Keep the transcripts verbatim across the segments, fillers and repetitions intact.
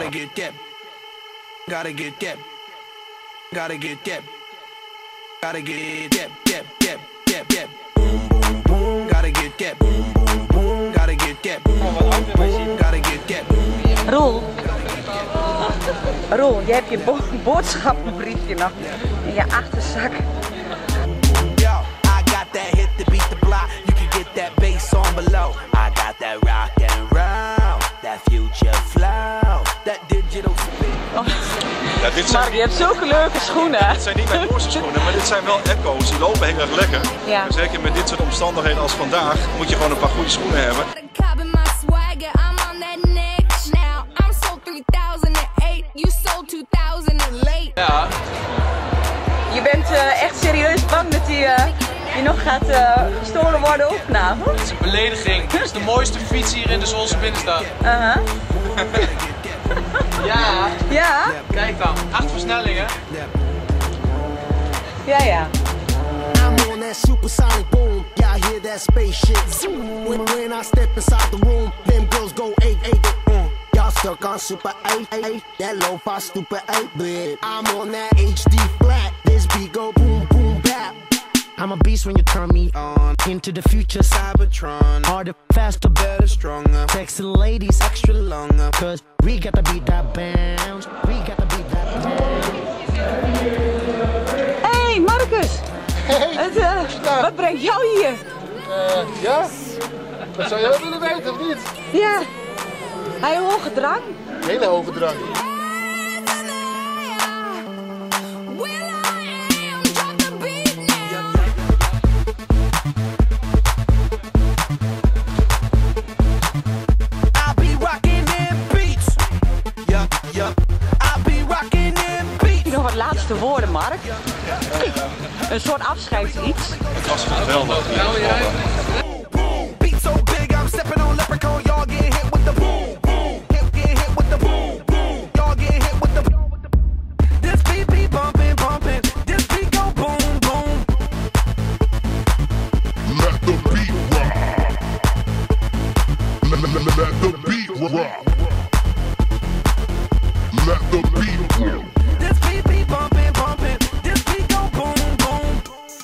Gotta get that. Gotta get that. Gotta get that. Gotta get that. That. That. That. That. Boom boom boom. Gotta get that. Boom boom boom. Gotta get that. Gotta get that. Roel. Roel, jij hebt je bo boodschappenbriefje nog in je achterzak. Yo, I got that hit to beat the block. You can get that bass on below. I got that rock and roll. That future flow. That digital spin. Oh. Ja, dit zijn, Mark, je hebt zulke leuke schoenen. dit zijn niet mijn mooiste schoenen, maar dit zijn wel Ecco's. Die lopen heel erg lekker. Ja. En zeker met dit soort omstandigheden als vandaag moet je gewoon een paar goede schoenen hebben. Ja. Je bent uh, echt serieus bang dat die, uh, die nog gaat uh, gestolen worden ook vanavond? Het is een belediging. Het is de mooiste fiets hier in de Zwolse binnenstad. Uh-huh. Ja. Ja? Kijk dan. Acht versnellingen. Ja, ja. I'm on that supersonic boom. Y'all hear that spaceship zoom. When, when I step inside the room, them girls go eight eight. Mm. Y'all stuck on super eight eight. That lo-fi stupid eight bit. I'm on that H D flat. This beat go boom boom bap. I'm a beast when you turn me on. Into the future, Cybertron. Harder, faster, better, stronger. Sexy ladies, extra longer. Cause we gotta beat that bounce. We gotta beat that bounce. Hey Marcus! Hey, Het, uh, wat brengt jou hier? uh, ja? Dat zou jij wel willen weten, of niet? Ja. Hij hoge drang? Hele hoge drang. Nog wat laatste woorden, Mark? Een soort afscheidslied. Het was geweldig. Let the beat rock. Let the beat rock. This beat be bumping, bumping. This beat go boom, boom.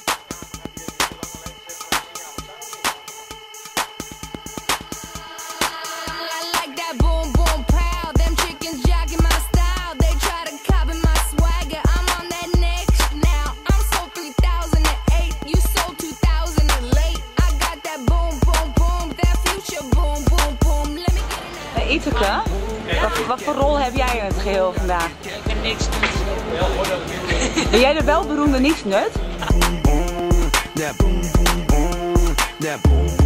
I like that boom, boom, proud. Them chickens jacking my style. They try to copy my swagger. I'm on that next now. I'm so three thousand eight. You so two thousand late. I got that boom, boom, boom. That future boom, boom, boom. Let me get in Iteke, wat, wat voor rol heb jij in het geheel vandaag? Ik heb niks nut. Ben jij de welberoemde nietsnut? That boom, boom, boom. That boom.